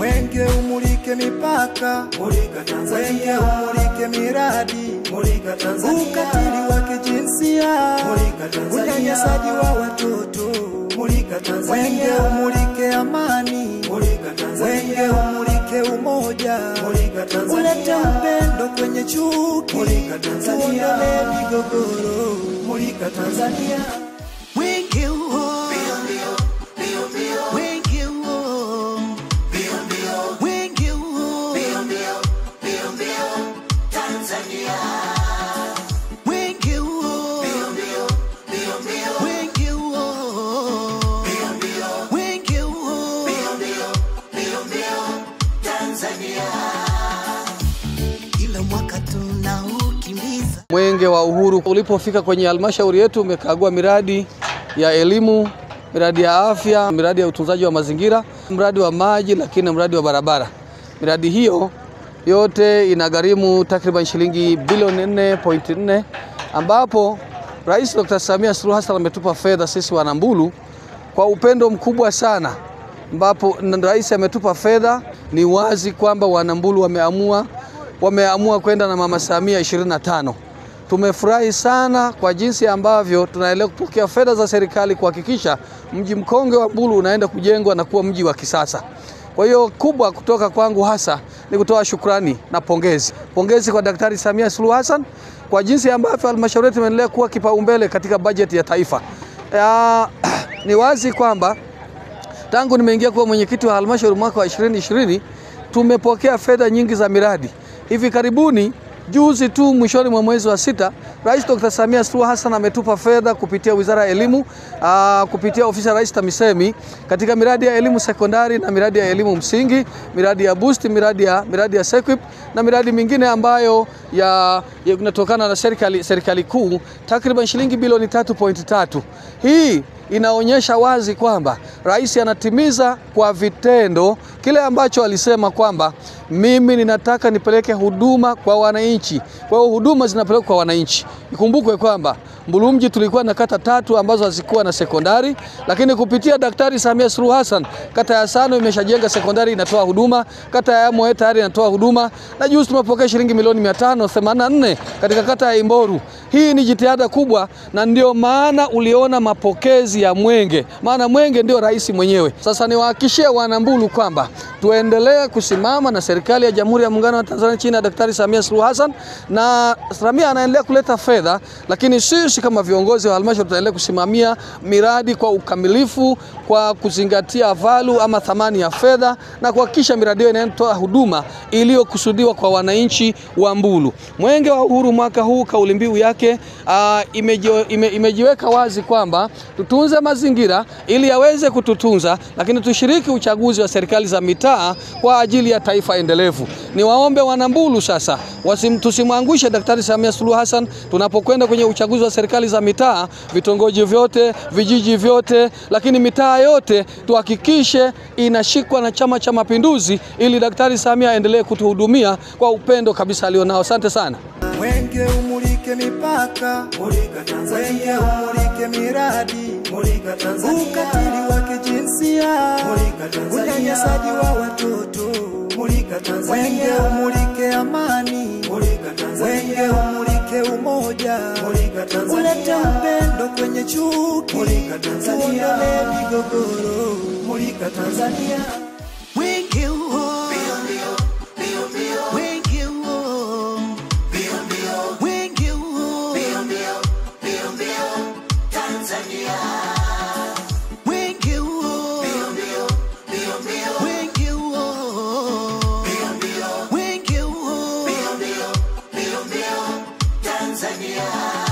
Mwenge umulike mipaka, mulika Tanzania. Mwenge umulike miradi, mulika Tanzania. Ukatili wa kijinsia, mulika Tanzania. Unyanyasaji wa watoto, mulika Tanzania. Mwenge umulike amani, mulika Tanzania. Mwenge umulike umoja, mulika Tanzania. Ulete upendo kwenye chuki, mulika Tanzania. Tuondole migogoro, mulika Tanzania. Mwenge huo Mwenge wa Uhuru ulipofika kwenye halmashauri yetu umekagua miradi ya elimu, miradi ya afya, miradi ya utunzaji wa mazingira, mradi wa maji, lakini mradi wa barabara. Miradi hiyo yote inagharimu takriban shilingi bilioni 4.4, ambapo Rais Dr. Samia Suluhu Hassan ametupa fedha sisi Wanambulu kwa upendo mkubwa sana, ambapo Rais ametupa fedha. Ni wazi kwamba Wanambulu wameamua kwenda na Mama Samia 25. Tumefurahi sana kwa jinsi ambavyo tunaendelea kupokea fedha za serikali kuhakikisha mji mkongwe wa Mbulu unaenda kujengwa na kuwa mji wa kisasa. Kwa hiyo kubwa kutoka kwangu hasa ni kutoa shukrani na pongezi. Pongezi kwa Daktari Samia Suluhu Hassan kwa jinsi ambavyo halmashauri yetu imeendelea kuwa kipaumbele katika bajeti ya taifa. Ni wazi kwamba tangu nimeingia kuwa mwenyekiti wa halmashauri mwaka wa 2020 tumepokea fedha nyingi za miradi. Hivi karibuni juzi tu mwishoni mwa mwezi wa 6, Rais Dr. Samia Suluhu Hassan ametupa fedha kupitia Wizara ya Elimu, kupitia ofisi ya Rais TAMISEMI katika miradi ya elimu sekondari na miradi ya elimu msingi, miradi ya boost, miradi ya SEQUIP na miradi mingine ambayo inatokana na serikali kuu, takriban shilingi bilioni 3.3. Hii inaonyesha wazi kwamba Rais anatimiza kwa vitendo kile ambacho alisema kwamba mimi ninataka nipeleke huduma kwa wananchi. Kwa hiyo huduma zinapelekwa kwa wananchi. Ikumbukwe kwamba Mbulu mji tulikuwa na kata 3 ambazo hazikuwa na sekondari, lakini kupitia Daktari Samia Suluhu Hassan kata ya Sano imeshajenga sekondari, inatoa huduma. Kata ya Moe tayari inatoa huduma, na juzi tumepokea shilingi milioni 584 katika kata ya Imboru. Hii ni jitihada kubwa, na ndio maana uliona mapokezi ya Mwenge, maana Mwenge ndio rais mwenyewe. Sasa niwahakikishie Wanambulu kwamba tuendelee kusimama na serikali ya Jamhuri ya Muungano wa Tanzania chini ya Daktari Samia Suluhu Hassan, na Samia anaendelea kuleta fedha, lakini sisi kama viongozi wa halmashauri tutaendelea kusimamia miradi kwa ukamilifu kwa kuzingatia value ama thamani ya fedha na kuhakikisha miradi hiyo inatoa huduma iliyokusudiwa kwa wananchi wa Mbulu. Mwenge wa Uhuru mwaka huu kauli mbiu yake imejiweka wazi kwamba tutunze mazingira ili yaweze kututunza, lakini tushiriki uchaguzi wa serikali za mitaa kwa ajili ya taifa endelevu. Niwaombe Wanambulu sasa tusimwangushe Daktari Samia Suluhu Hassan tunapokwenda kwenye uchaguzi wa serikali za mitaa, vitongoji vyote, vijiji vyote, lakini mitaa yote tuhakikishe inashikwa na Chama cha Mapinduzi ili Daktari Samia aendelee kutuhudumia kwa upendo kabisa alionao. Asante sana. Mwenge umulike mipaka, mulika Tanzania. Mwenge umulike miradi, mulika Tanzania. Ukatili wa kijinsia, mulika Tanzania. Unyanyasaji wa watoto, mulika Tanzania. Mwenge umulike amani, mulika Tanzania. Mwenge umulike umoja, mulika Tanzania. Ulete upendo kwenye chuki, mulika Tanzania. Tuondole migogoro, mulika Tanzania. Mwenge huo Tanzania.